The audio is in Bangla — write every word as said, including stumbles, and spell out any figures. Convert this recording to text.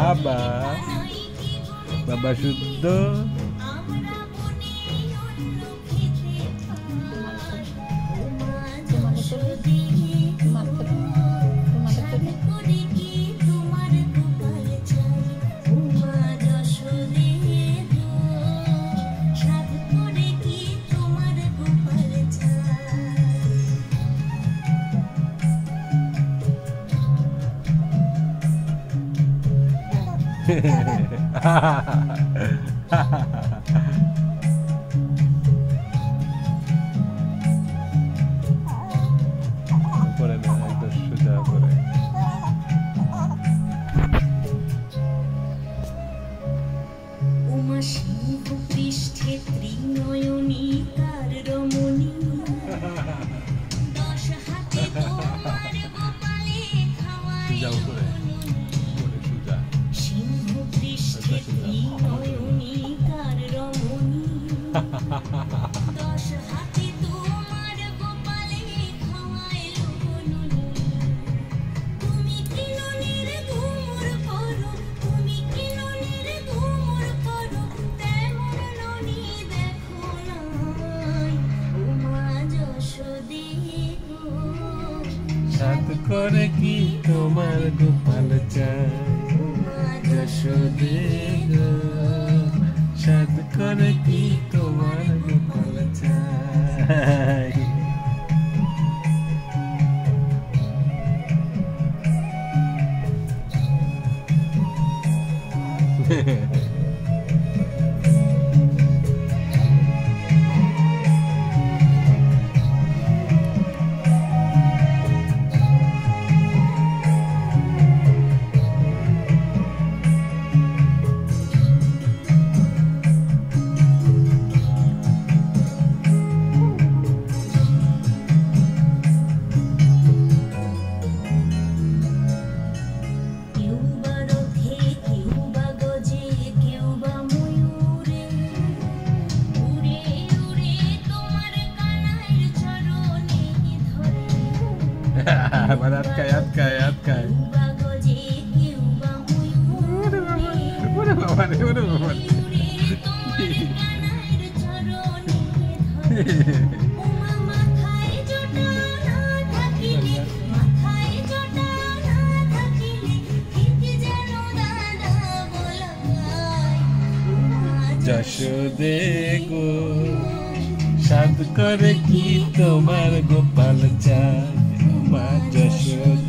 বাবা বাবা শুদ্ধ পরে না একদম সোজা করে উমা সিংহ পৃষ্ঠে ত্রিনয়নী তার রমণী দশ হাতে তোমার গোপালে খাওয়ায় সিংহ পৃষ্ঠে ত্রিনয়নী তার রমণী দশ হাতে তোমার গোপালে খাওয়ায় লবণী তুমি কি ননির ঘুমুর করো তুমি কি ননির ঘুমুর করো তেমন ননি দেখো নাই উমা যশোদে গো সাত করে কি তোমার গোপাল চায় যশোদে গো সাত করে কি তোমার গোপাল চায় আবার আটকায় আটকায় আটকায় ওরে বাবা রে ওরে বাবা যশোদে গো সাত করে কি তোমার গোপাল চায় মা যশোদে